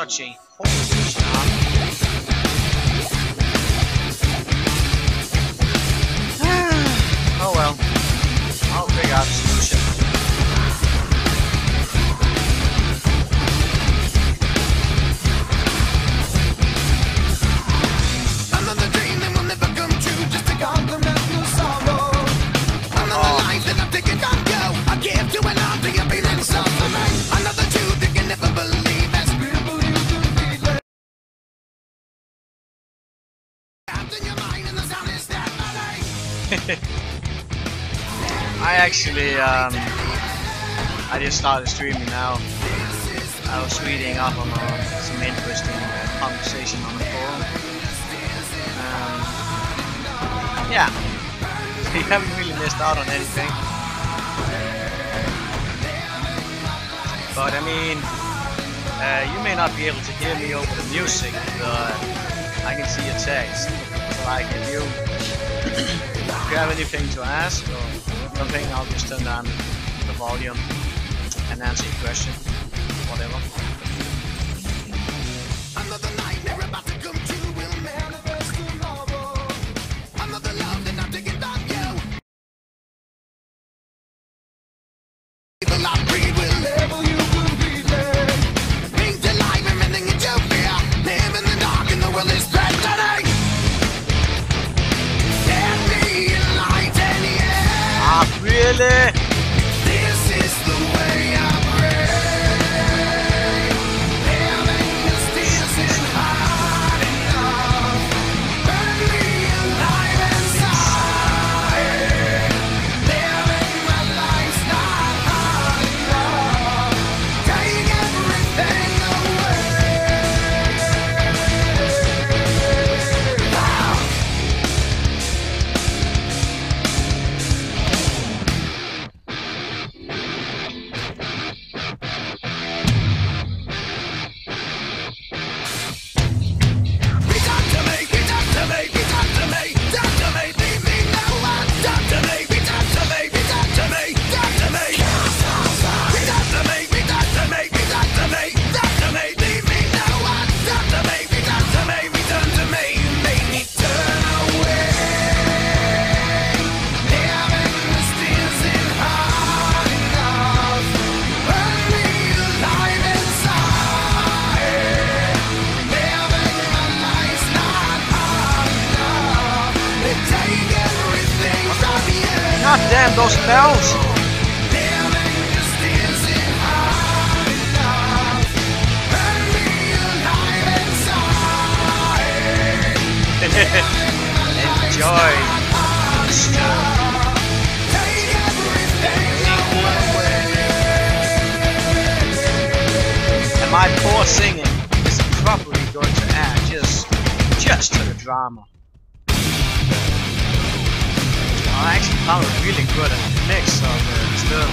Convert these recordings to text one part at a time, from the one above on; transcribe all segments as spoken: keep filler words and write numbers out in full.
watching. Holy snap. Oh well. I'll figure out a solution. Another dream that will never come true, just a compliment, no sorrow. Another Oh. life that I'm taking from you, I give to an arm to your feeling suffering. Another truth you can never believe, as people you can feel it. Out in your mind and the sound is that money. I actually, um, I just started streaming now. I was reading up on uh, some interesting uh, conversation on the forum. Um, yeah, you haven't really missed out on anything. But I mean, uh, you may not be able to hear me over the music, but I can see your text. So like if you, if you have anything to ask or something, I'll just turn down the volume and answer your question, whatever. Another nightmare about to come true will manifest tomorrow. Another love that I'm taking from you. Evil I breed will level you completely. Bring to life everything that you fear. Live in the dark and the world is threatening. Get me light in the air. Ah, really? This is the way I pray. Having this isn't hard enough. Burn me alive inside. Living my life's not hard enough. Take everything away. Ah. Be done to me, be done to me, be done to me, done to me, leave me no one. Done to me, be done to me, be done to me, done to me. Be done to me, be done to me, be done to me, done to me, leave me no one. Done to me, be done to me, be done to me, make me turn away. Living this isn't hard enough. Burn me alive inside. Living my life's not hard enough. They take everything from you. God damn those bells! Living just isn't hard enough. Burn me alive inside. Enjoy. Take everything away. And my poor singing is probably going to add just, just to the drama. I actually found it really good at the mix of uh, still.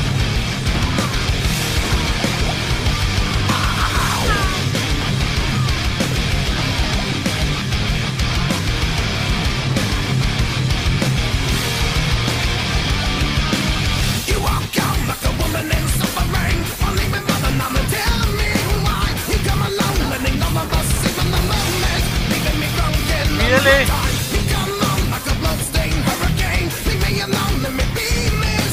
You walk out like a woman in suffering. Only my mother now to tell me why. You come alone, letting all of us even the moment. Leaving me broken. Really? You come on like a bloodstained hurricane. Leave me alone, let me be me.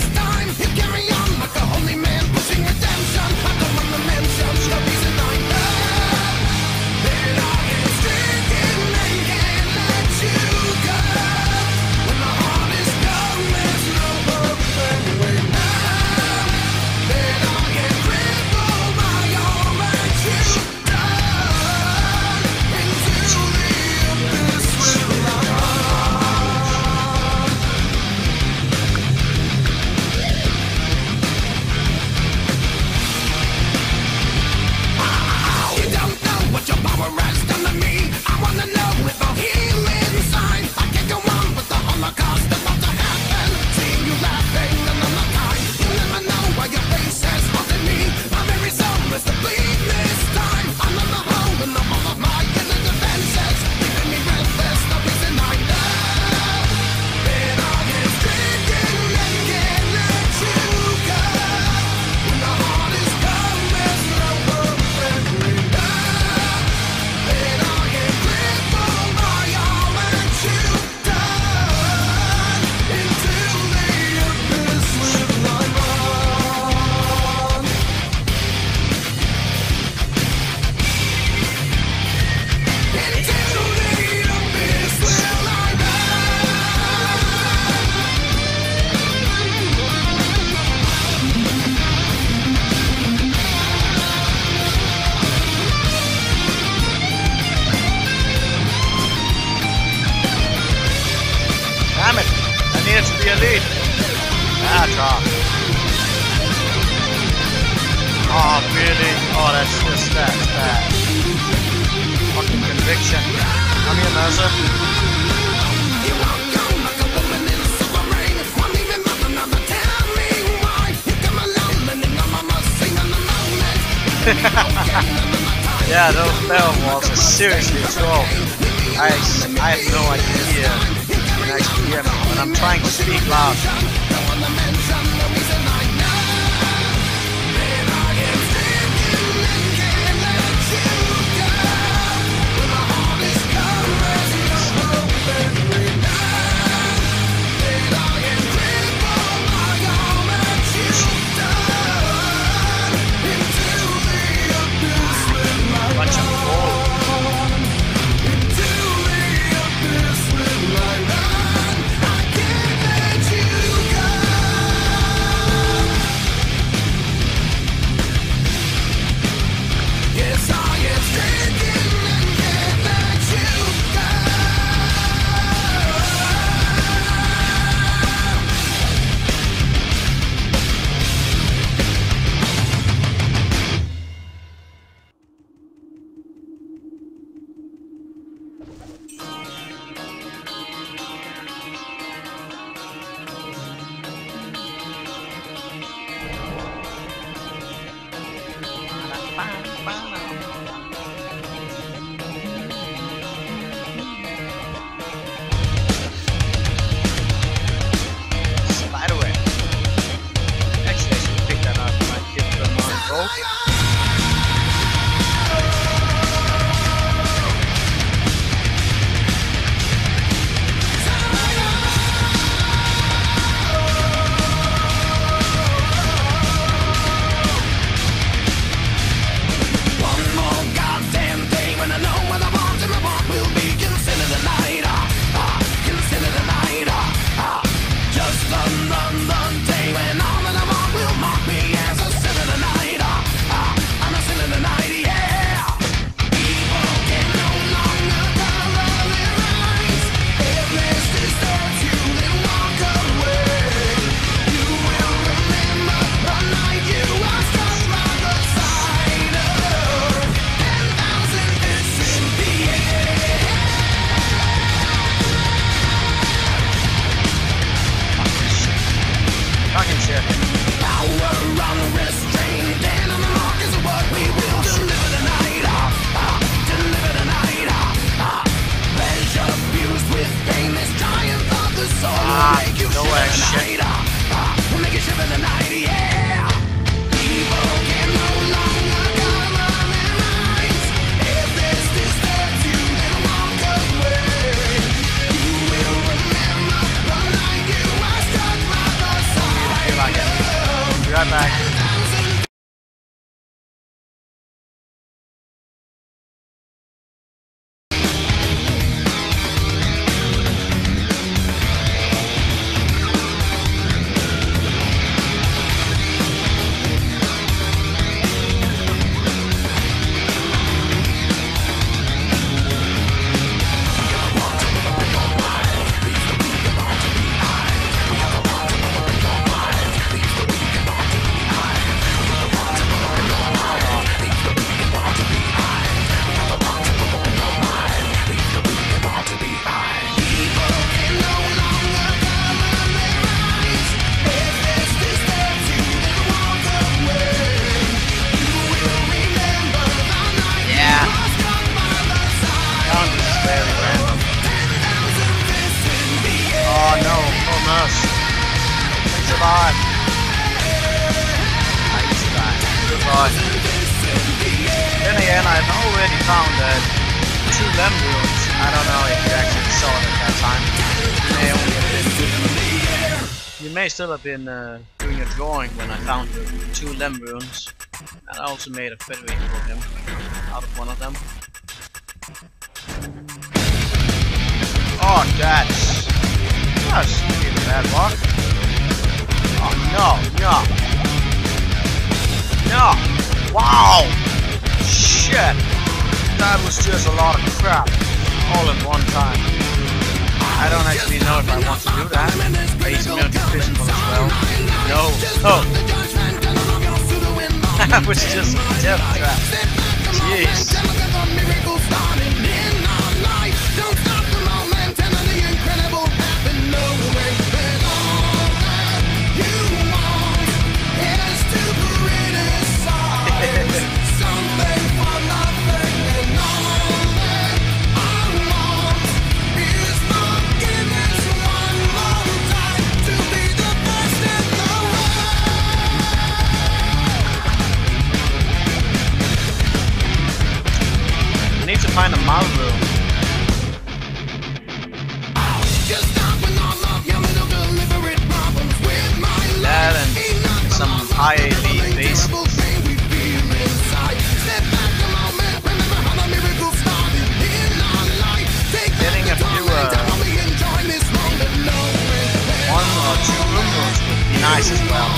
Oh, really? Oh, that's just that, that. Fucking conviction. Come here, Mercer. Yeah, those bell walls are seriously troll. I, I have no idea if you can actually hear me, but I'm trying to speak loud. Then again, I've already found that two lem runes. I don't know if you actually saw it at that time. You may only have been, you may still have been uh, doing a drawing when I found the two lem runes. And I also made a federate for him out of one of them. Oh, that's that's really bad luck. Oh no, no, no! Wow! Shit! That was just a lot of crap, all in one time. I don't actually know if I want to do that. I need to be physical as well. No, oh. That was just a death trap. Jeez. Find a mouth room. That and some high elite base. Getting a few uh, one or two room rooms would be nice as well.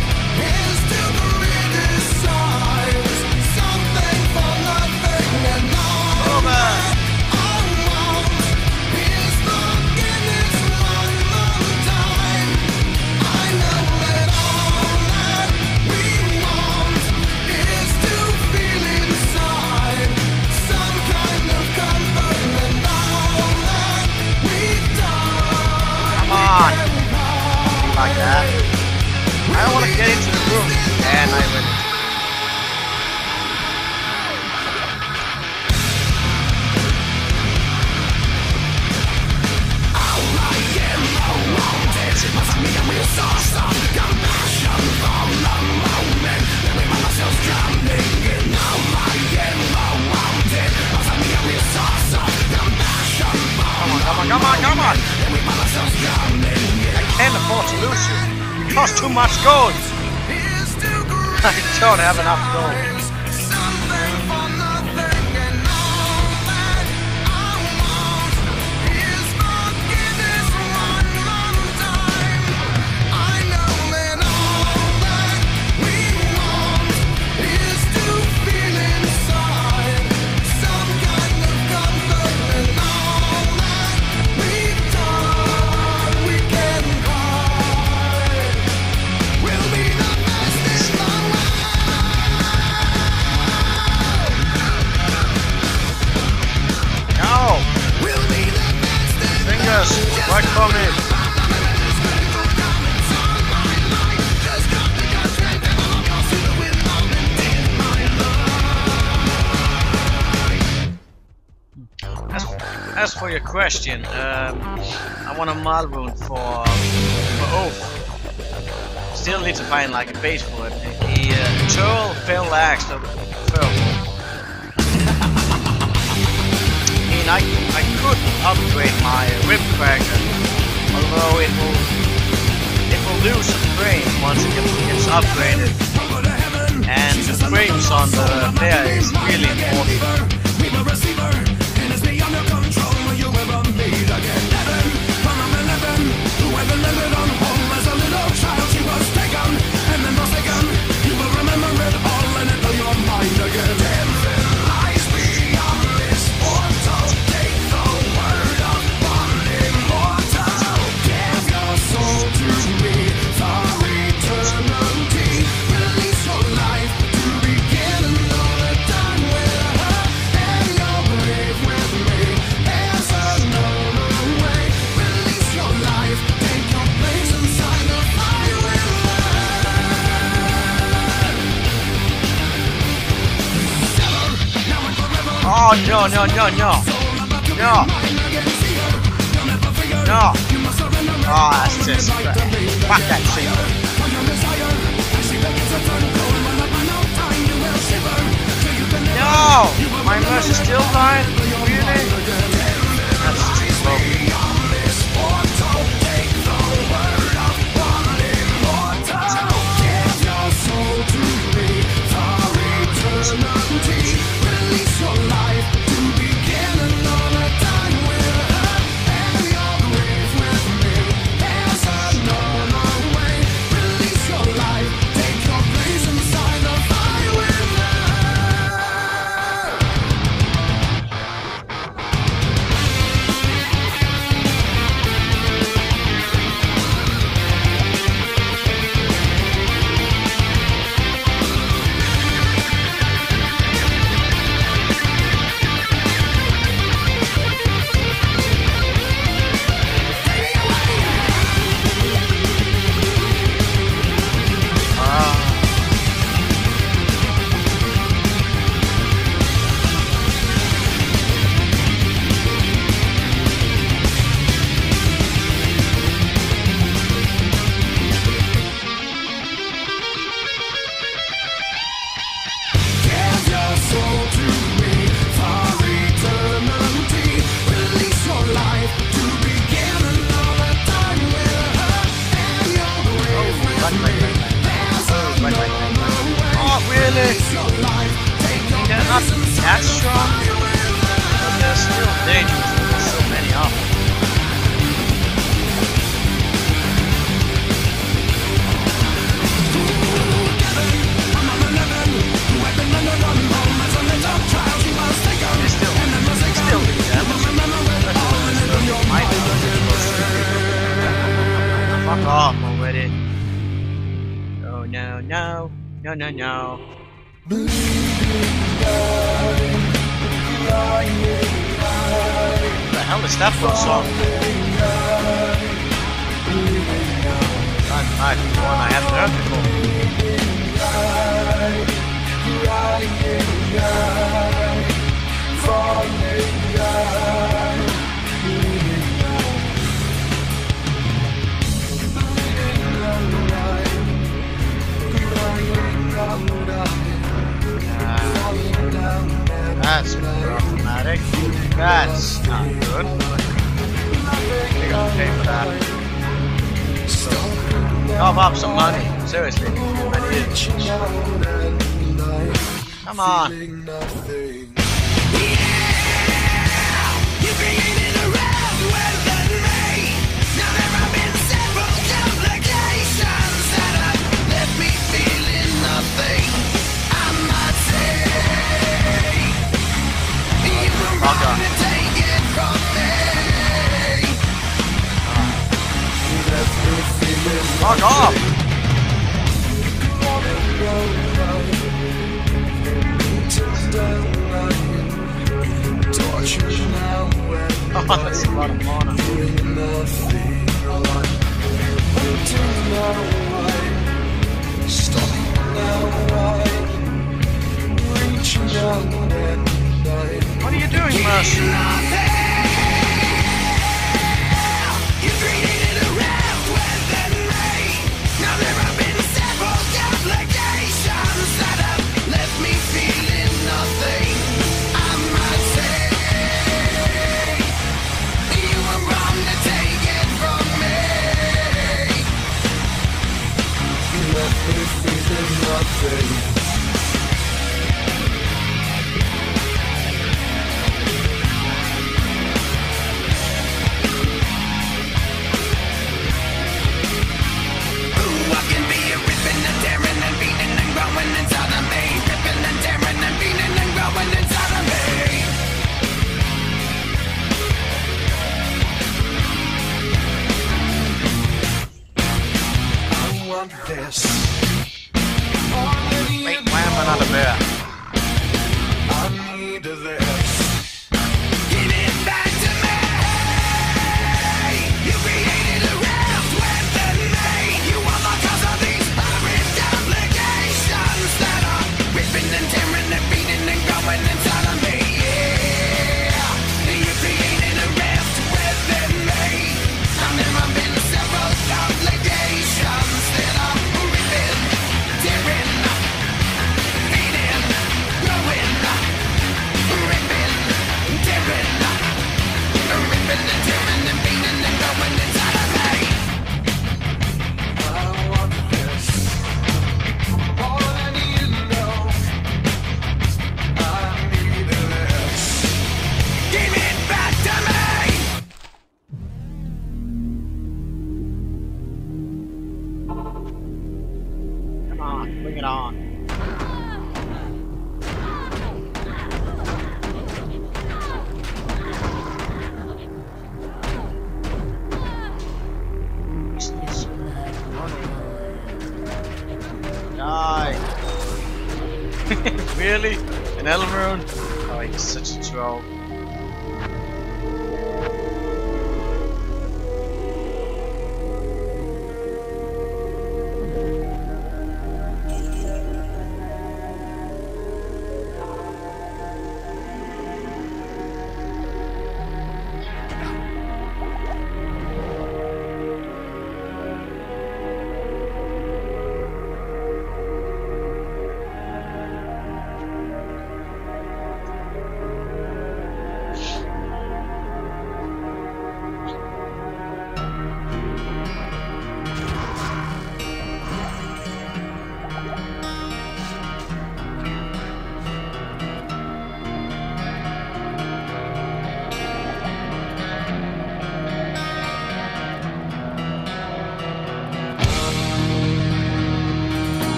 Like that. I don't want to get into the room. And I went. Come on, come on, come on, come on! I can't afford to lose you. It costs too much gold. I don't have enough gold. Work for me. As, as for your question, um, I want a Malrune for for Oath. Still need to find like a base for it. The uh, Turl Fell Axe of Furble. I, I could upgrade my Rib Cracker, although it will it will lose some frame once it gets upgraded, and the frames on the player is really important. Oh no no no no no no! Oh, that's just fuck that shit. No! My mercy still dying? Really? That's too slow. really? They're not that strong, but they're still dangerous. There's so many of them. They still, they still do damage. Fuck off already. Oh no, no, no, no, no. What the hell is that for a song? God, I think one I haven't heard That's problematic. That's not good. You're gonna pay for that. Cough up some money. Seriously. I need it. Come on. Fuck off! Oh, that's a lot of mana. What are you doing, Mercy? Wait, why am I not a bear? I need this. Give it back to me. You created a rift within me. You are the cause of these horrid complications that are ripping and tearing and beating and growing inside of me. Yeah, you created a rift within me. I've never been several complications that are ripping, tearing, beating, growing, ripping, tearing, ripping and tearing and beating and growing inside of me. I want this more than you know. I need this. Give it back to me. Come on, bring it on. Die. Really? An Elrune? Oh, he's such a troll.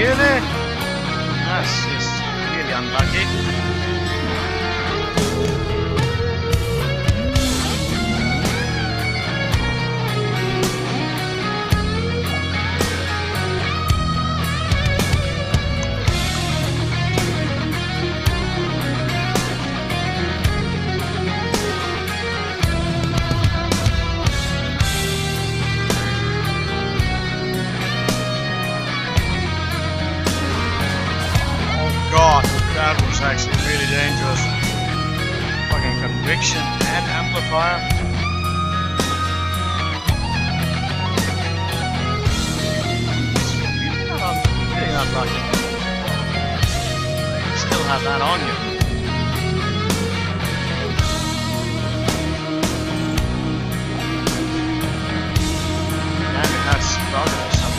Really? That's just really unlucky. God, that was actually really dangerous. Fucking conviction and amplifier. You're not, really not lucky. You still have that on you. Damn it, that's probably or something.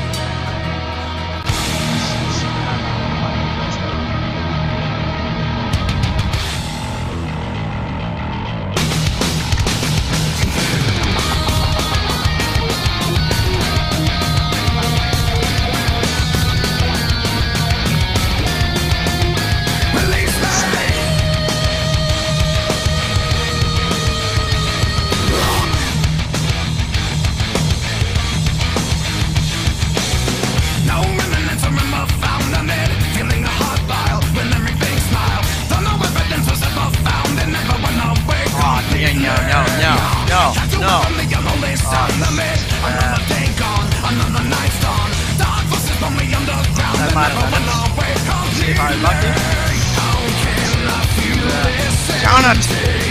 That might have been it. See if I'm lucky. Count it!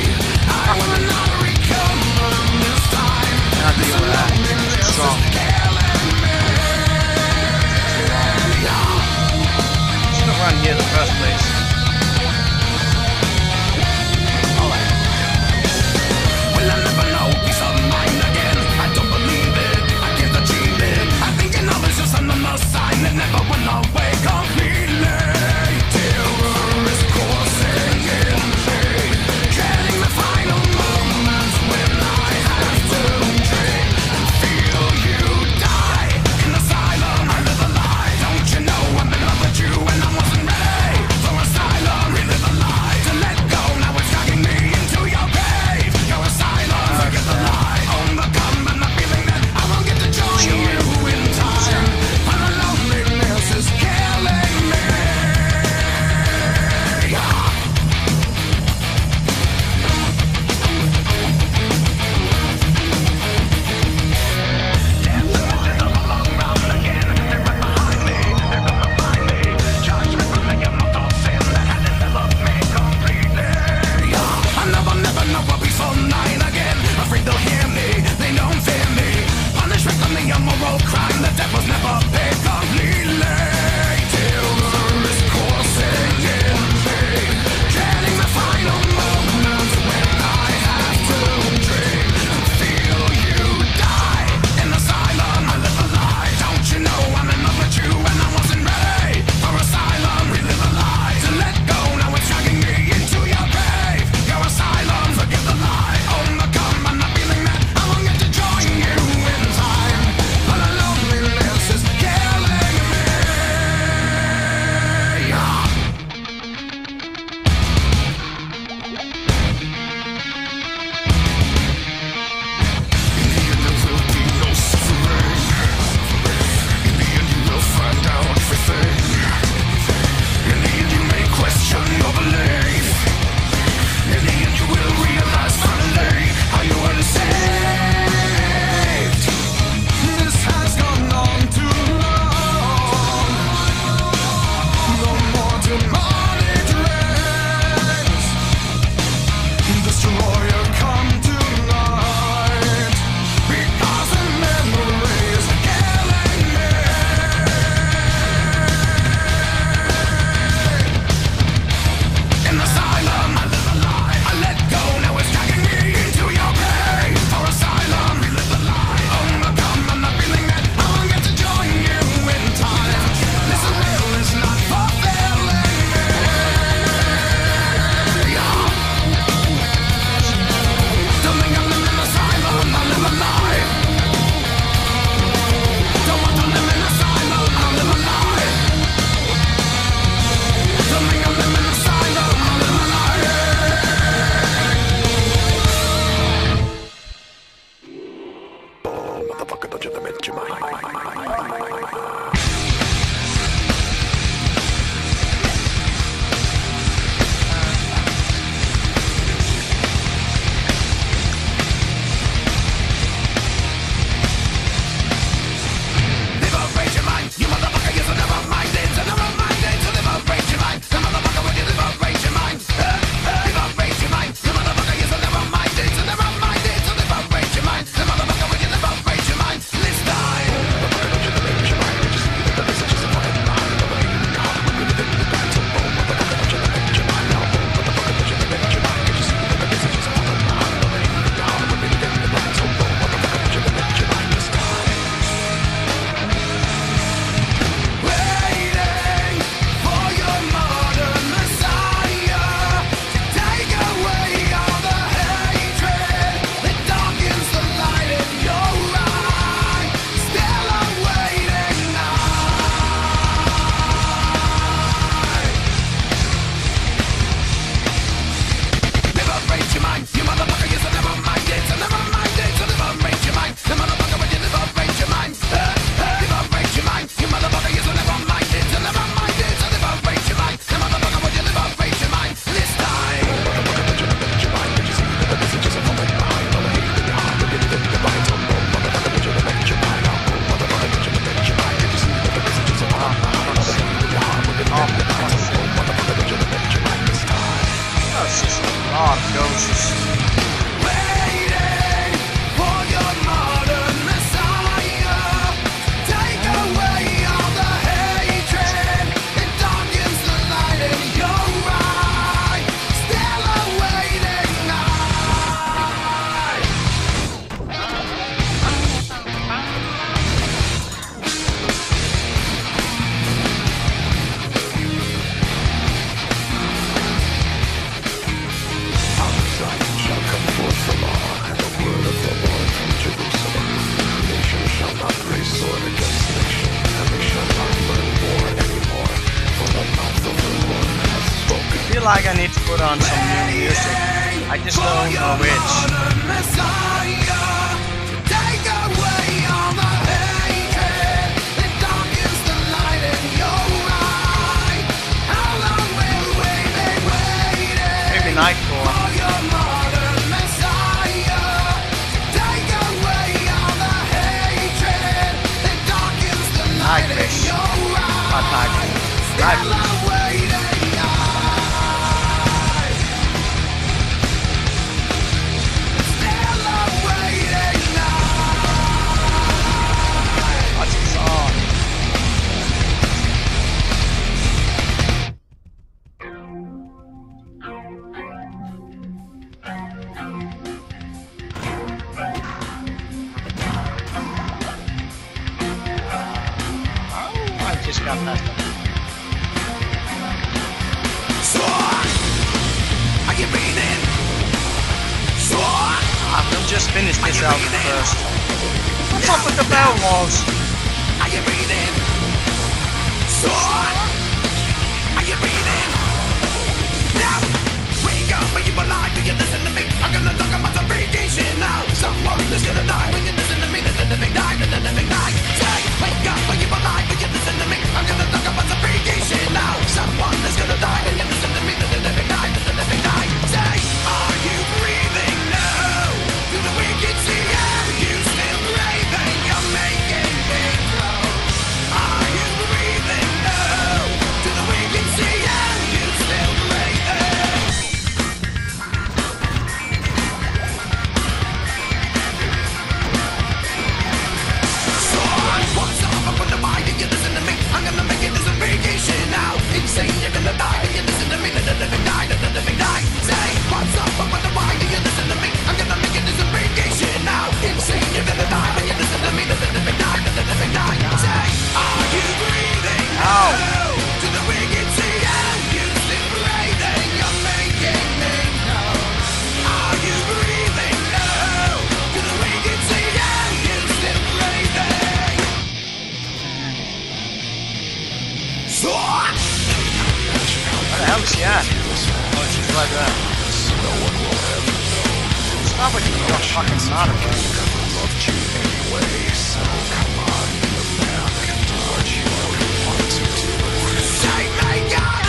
Cannot deal with that. Too strong. Should have run here in the first place. Alright. Will I never know peace of mind again? I don't believe it, I can't achieve it. I think you know there's just another sign that never went away completely. Terror is coursing in me, getting me need to put on some new music. I just don't know which. Maybe Nightcore. Nightwish. Not Nightwish. Nightwish. What's the song? Oh, I just got that. I will just finish this album first. What's up with the bell walls? Are you breathing? Sword! Are you breathing? Now! Wake up, are you alive? Do you listen to me? I'm gonna talk about some freaky shit now. Someone is gonna die when you listen to me. The living die, the living die. Say, wake up, are you alive? Do you listen to me? I'm gonna talk about some freaky shit now. Someone is gonna die when you listen to me. The living die, the living die. Say, are you breathing now? Do the wicked see how you still breathing? You're making me grow. Are you breathing now? Do the wicked see how you still breathing? Sword, what's up? I'm gonna buy you, listen to me. I'm gonna make it this a vacation now. Insane, you're gonna die. You listen to me, the living die, the living die. Say, what's up? I'm gonna buy you, listen to me. I'm gonna make it this a vacation now. Insane, you're gonna die. You listen to me, the living die, the living die. Say, are you breathing now? Do the wicked see how you still breathing? You're making me know. Are you breathing now? Do the wicked see how you still breathing? Sword! Where the hell is she at? Oh, she's right there. Stop with your fucking monocle. Take me up!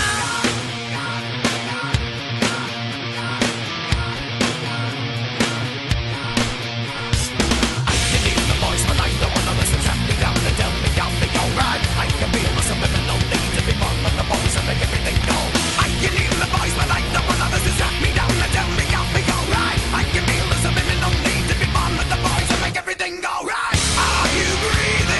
I can hear the voice, but I don't wanna listen. Trap me down and tell me I'll be alright. I can feel myself living no need to be born with the voice and make everything go. I can hear the voice, but I don't wanna listen. Trap me down and tell me I'll be alright. I can feel myself living no need to be born with the voice and make everything go right. Are you breathing?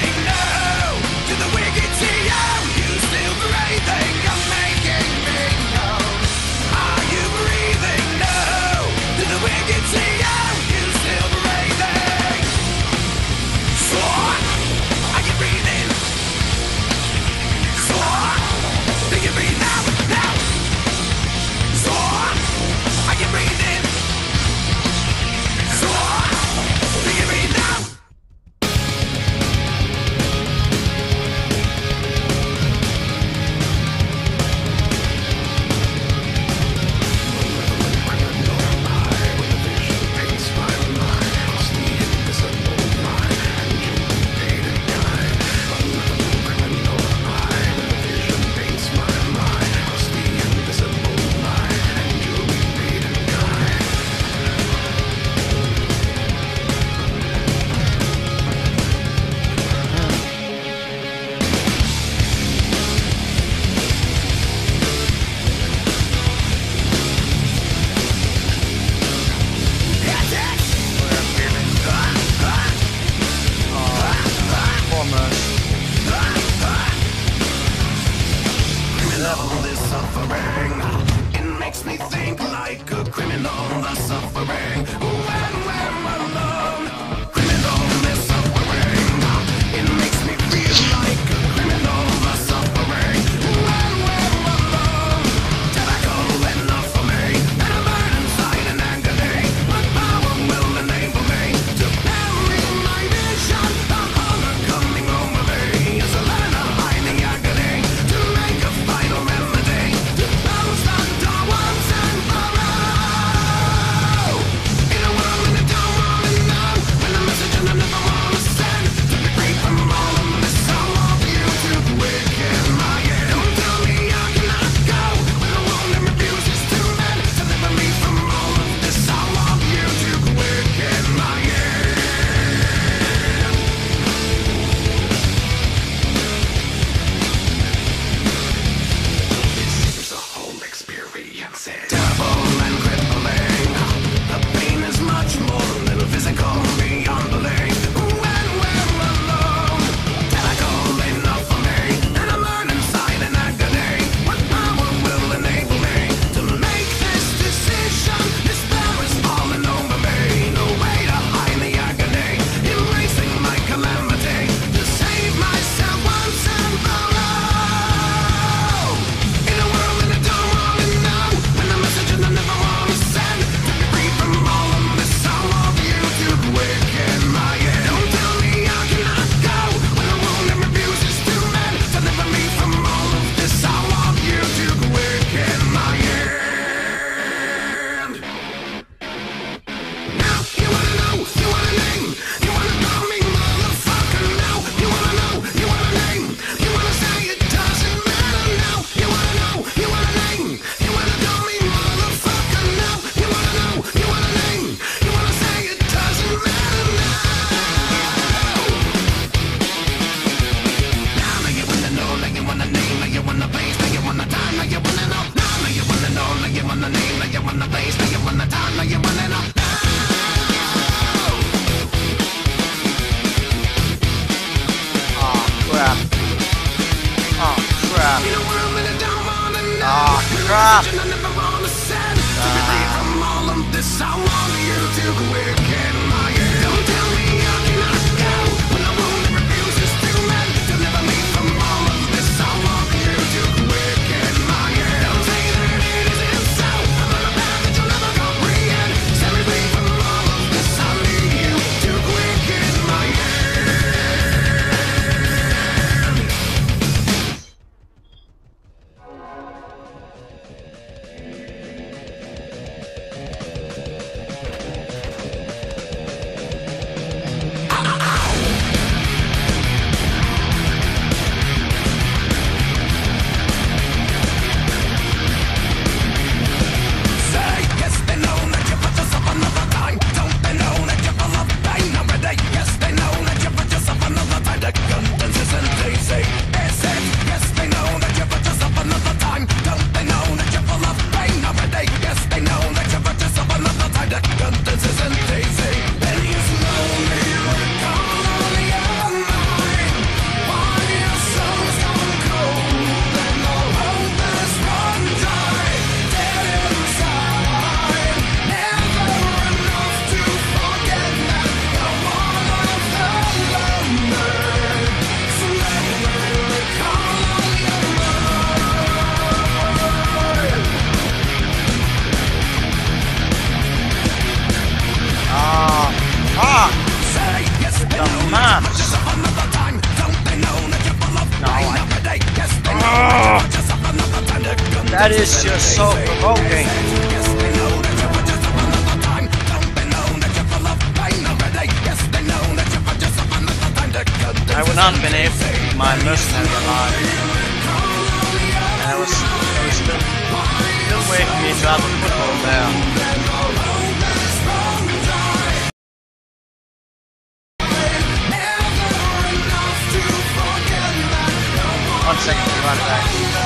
Drop! That is just so provoking. I would not have been able to keep my mercenary alive. And I was, I was still, still waiting for me to have a foothold there. One second to run back.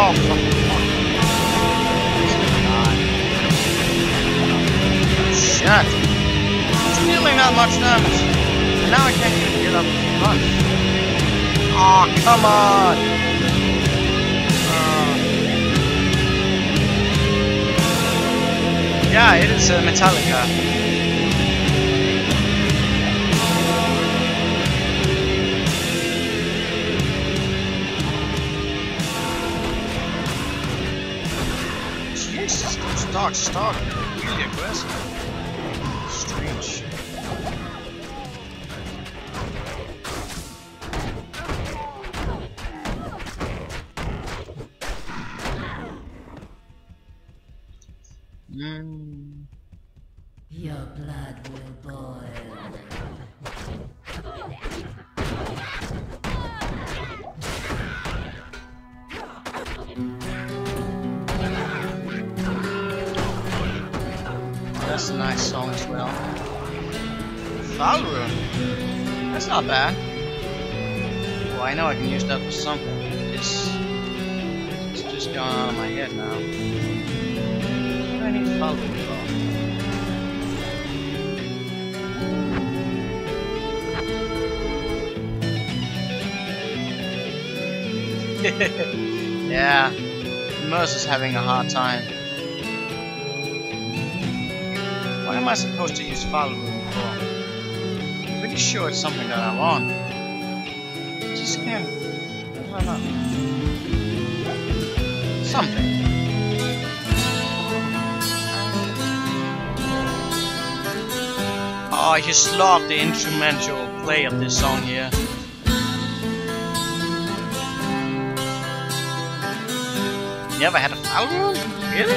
Oh, fuck. Shit. It's dealing that much damage. And now I can't even get up and run. Oh, come on. Uh, yeah, it is uh, Metallica. Jesus, those dogs start really aggressive. Strange. Mm. Your blood will boil. That's a nice song as well. Foul Room. That's not bad. Well, I know I can use that for something. It's, it's just going out of my head now. What do I need Foul Room for? Yeah, Mercer's having a hard time. What am I supposed to use Foul Room for? I'm pretty sure it's something that I want. I just can't. I don't know. Something. Oh, I just love the instrumental play of this song here. You ever had a Foul Room? Really?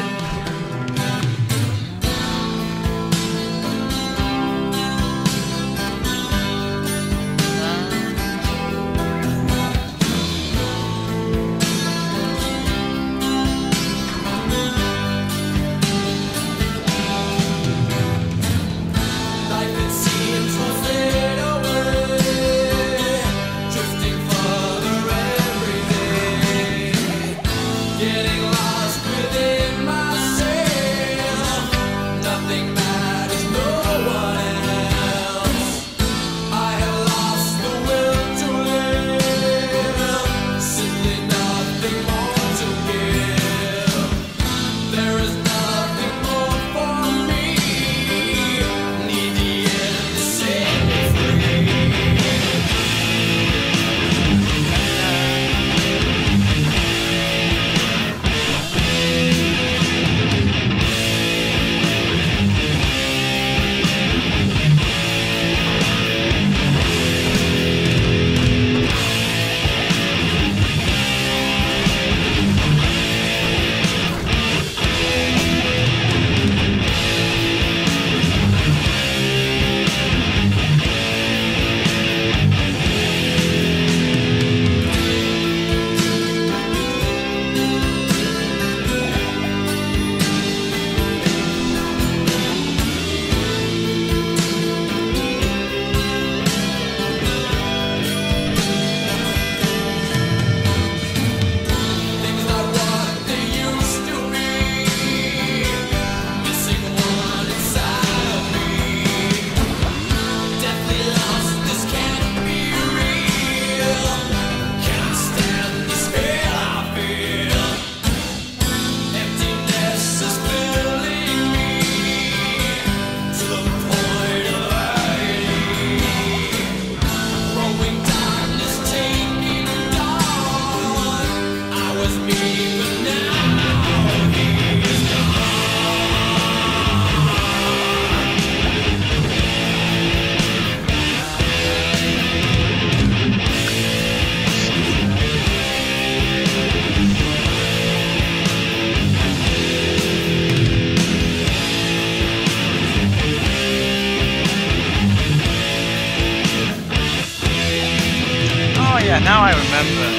Yeah, now I remember.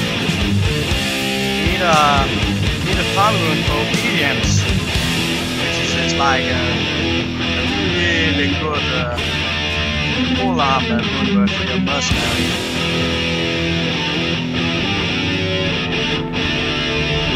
You need a, you need a Foul Room for obedience, which is just like a, a really good uh, full arm that would work for your mercenary.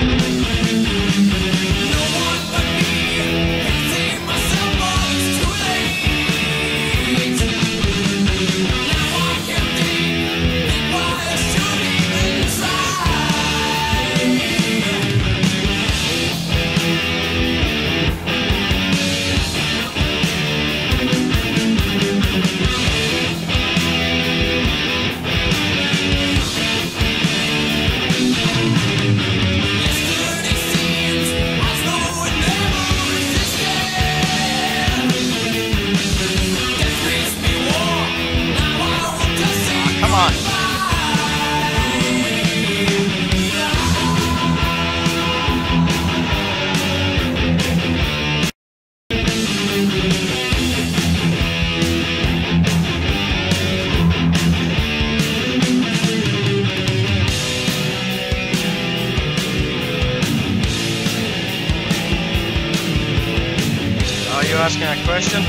you asking a question?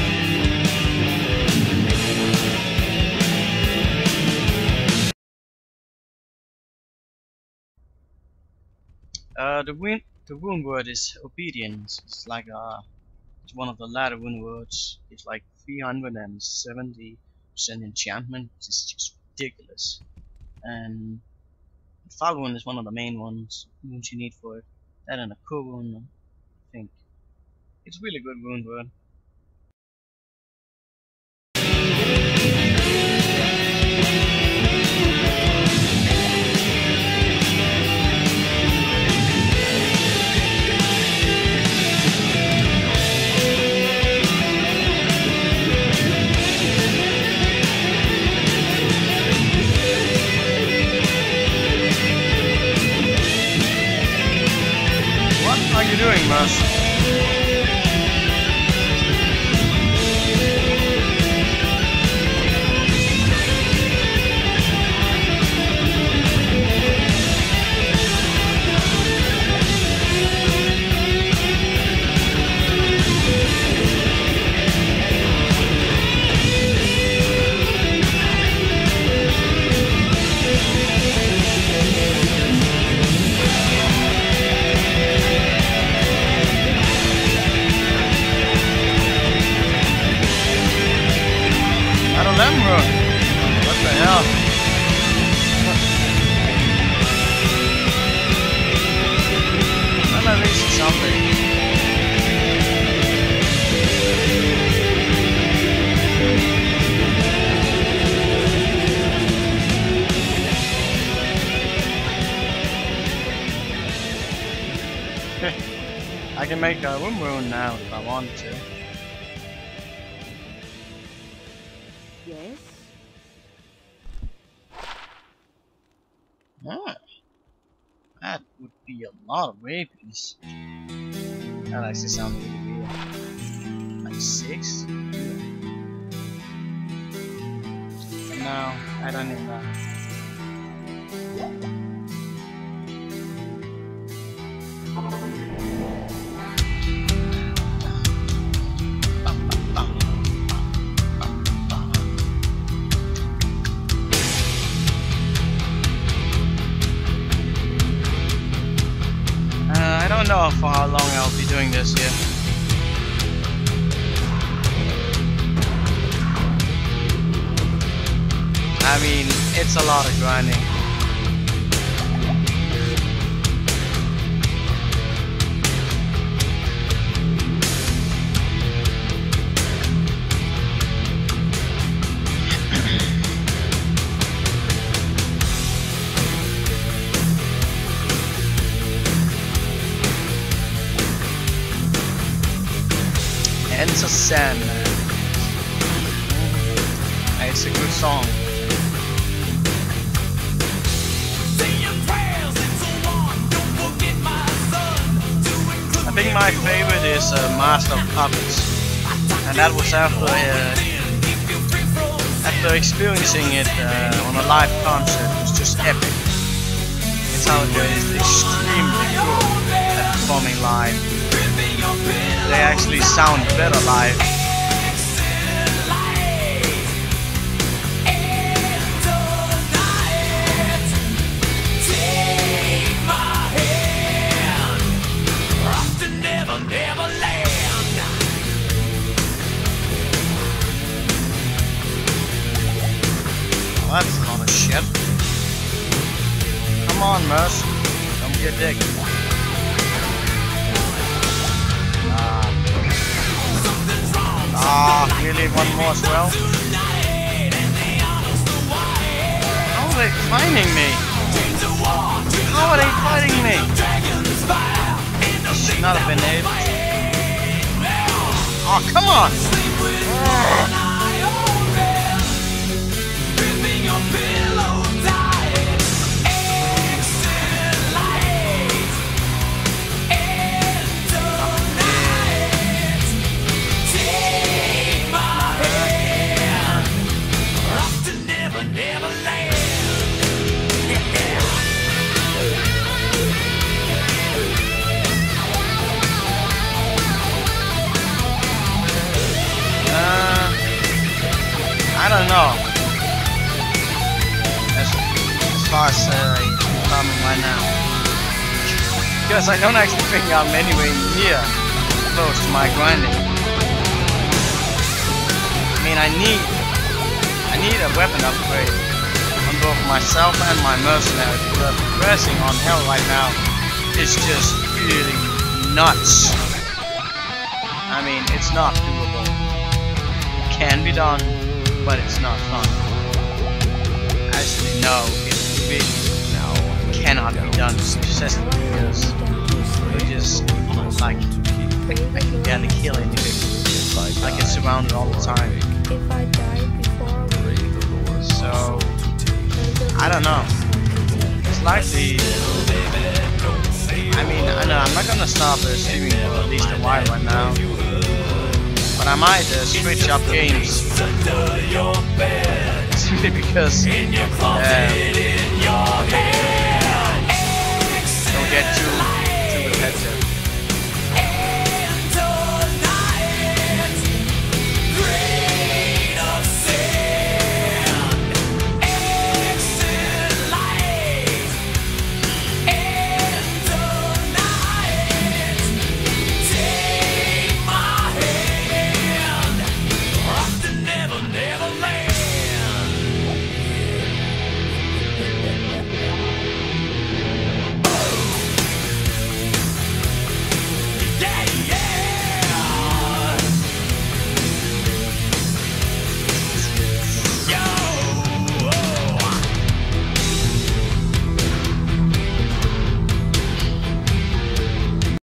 Uh, the win the wound word is obedience. It's like uh, it's one of the latter wound words. It's like three hundred seventy percent enchantment. It's just ridiculous. And Falgun is one of the main ones wounds you need for it. That and a Kurun, I think. It's really good wound word. What are you doing, Merce? Lemro. What the hell? Well, at least it's something. I can make a room rune now if I want to. Yes? Ah, that would be a lot of rapies. That actually sounds really weird. Like six? But no, I don't need that. I don't know for how long I'll be doing this here. I mean, it's a lot of grinding. Enter Sandman. It's a good song. I think my favorite is uh, Master of Puppets, and that was after uh, after experiencing it uh, on a live concert. It was just epic. It's how it is extremely good at performing live. They actually sound better live. Oh, that's a lot of shit. Come on, Merce. Don't be a dick. Ah, really? One more as well? How are they finding me? How are they fighting me? Should not have been able to. Oh, come on! Oh. because I don't actually think I'm anywhere near close to my grinding. I mean, I need, I need a weapon upgrade on both myself and my mercenary, because progressing on hell right now is just really nuts. I mean, it's not doable. It can be done, but it's not fun. Actually, no, it really cannot be done successfully because we're just like I can barely kill anything. I get surrounded all the time. So I don't know. It's likely. I mean, I know I'm not gonna stop uh, streaming for at least a while right now, but I might uh, switch up games. Simply because uh,